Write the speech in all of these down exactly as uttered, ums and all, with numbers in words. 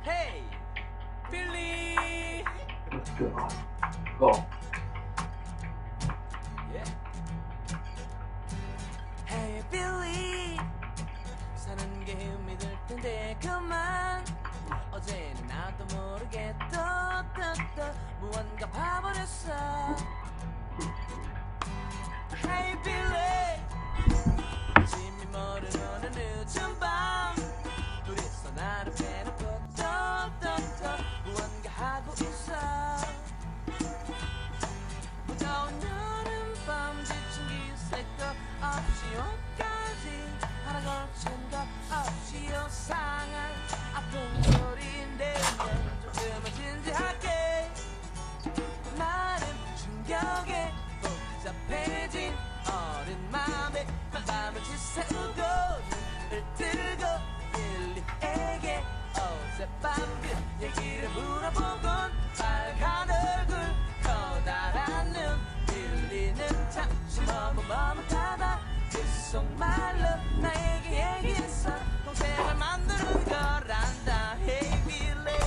Hey, Billy. Let's go. Go. Yeah. Hey, Billy. 사는 게 힘이 들 텐데 그만. 어제는 나도 모르게 또또또 무언가 봐버렸어. Hey, Billy. 아침이 모른 오늘 늦은 밤. 둘이서 나를 빼놓고 또또또 무언가 하고 있어. 무더운 여름밤 지친 기색도 없이 옷까지 하나 걸친 것 없이 요상한 아픈 소리인데 조금은 진지하게 나름 충격에 복잡해진 어린 맘에 밤을 지새우고 눈을 뜨고 빌리에게 어젯밤 그 얘기를 물어보곤 빨간 얼굴 커다란 눈 빌리는 잠시 너무 머뭇하다 그 속말로 나에게 얘기했어 동생을 만드는 거란다. Hey Billy.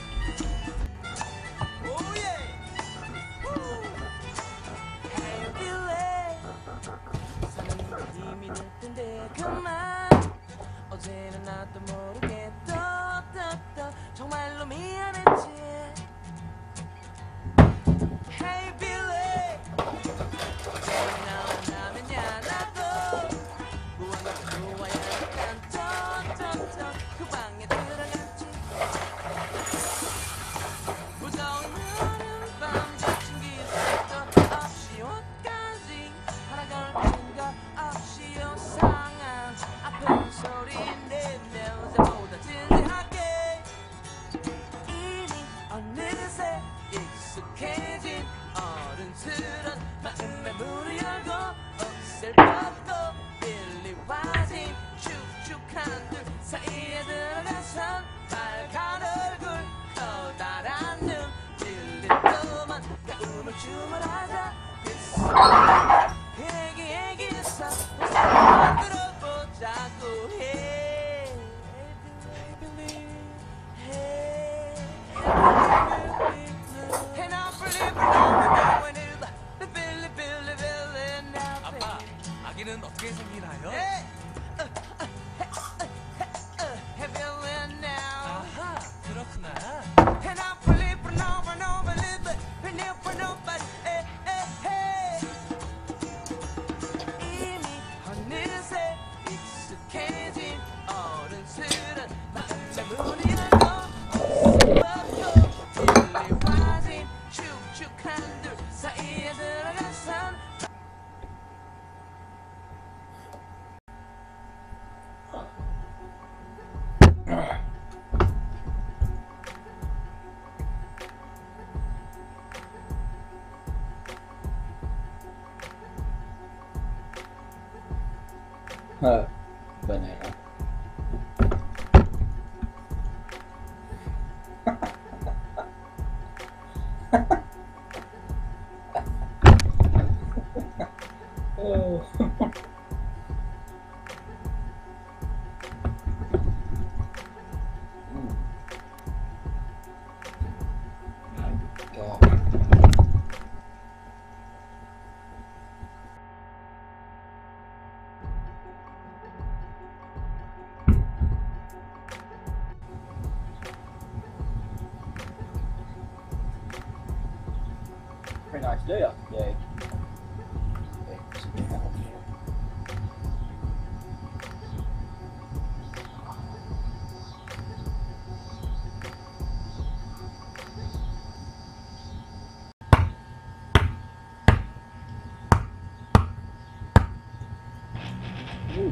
Oh yeah. Woo. Hey Billy. 사는 건 힘이 들 텐데 그만. 어제는 나도 모르게 또또또 정말로 미안했지. Hey Billy. 어제는 나 만나면야 나도 무언가 좋아야 일단 또또또 그 방에 들어갔지. 무더운 여름밤 지친 기색도 없이 옷까지 하나 걸친 것 없이 요상한 아픈 소리인데 냄새보다 진지하게 이미 어느새 익숙해진 어른스런 마음의 문을 열고 옷을 벗고 빌리와 진 축축한 둘 사이에 들어가선 빨간 얼굴 커다란 눈 빌리 또만 가음을 주문하자 그에게 얘기했어 들어보자고 해. Hey Billy, hey, hey now Billy, Billy, Billy, Billy, now 아빠, 아기는 어떻게 생기나요? Hey, uh, uh, hey, uh, hey, uh, hey Billy now. 아하, 그렇구나. Hey now Billy, no, no, Billy, Billy, no, but hey, hey, hey. 이미 어느새 익숙해진 어른스런 마음의 문을 열고 벗고 빌리와 진 축축한 둘 사이에 들어가선 Uh, banana. Oh. God. Pretty nice day out today. Ooh.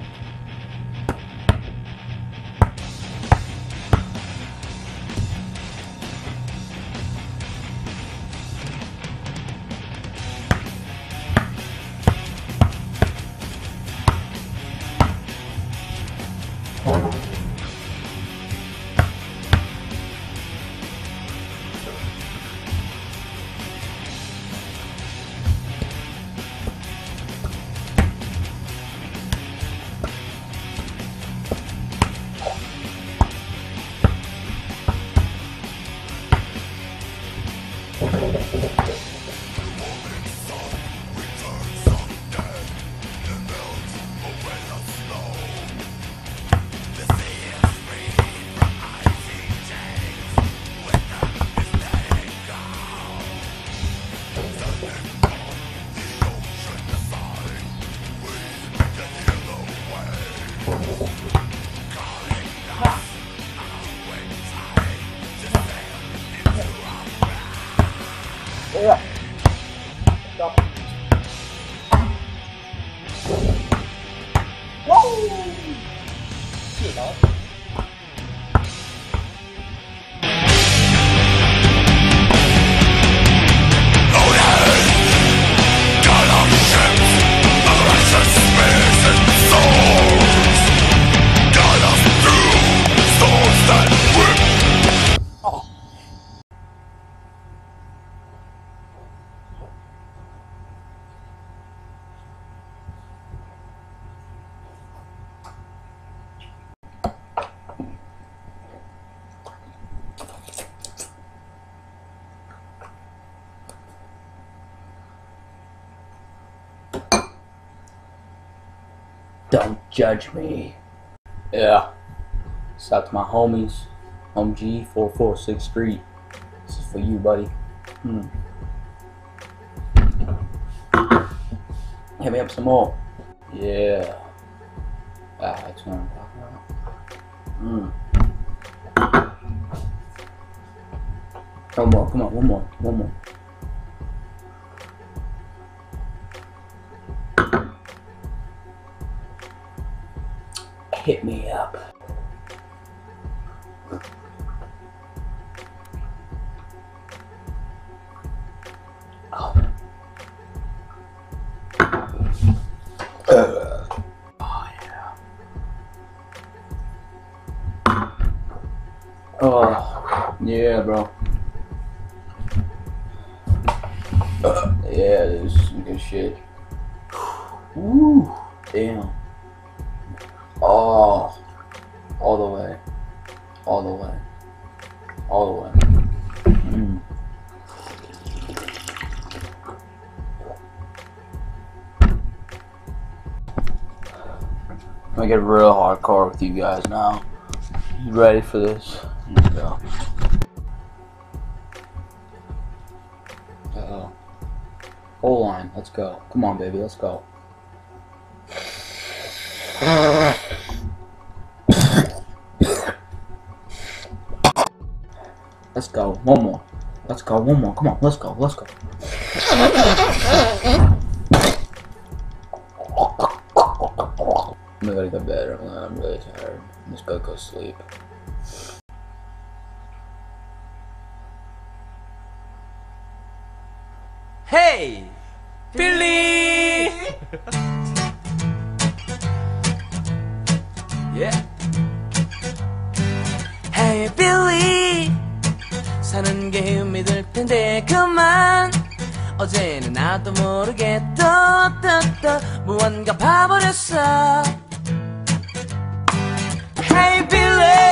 Yeah. Stop. Whoa! Shit, dog. Don't judge me. Yeah. Shout out to my homies. Home G, four four sixth Street. This is for you, buddy. Hmm. Hit me up some more. Yeah. Ah, that's what I'm talking about. Hmm. One more, come on, one more, one more. Hit me up. Oh. Uh. Oh yeah. Oh yeah, bro. Uh, yeah, this is some good shit. Woo, damn. Oh, all the way, all the way, all the way. Mm. I'm gonna get real hardcore with you guys now. You ready for this? Here we go. Uh oh. Whole line, let's go. Come on, baby, let's go. Let's go. One more. Let's go. One more. Come on. Let's go. Let's go. I'm gonna go to bed. I'm really tired. I'm just gonna go sleep. Hey, Billy. Yeah. Hey Billy, 사는 게 힘이 들 텐데 그만. 어제는 나도 모르게 또또또 무언가 봐버렸어. Hey Billy.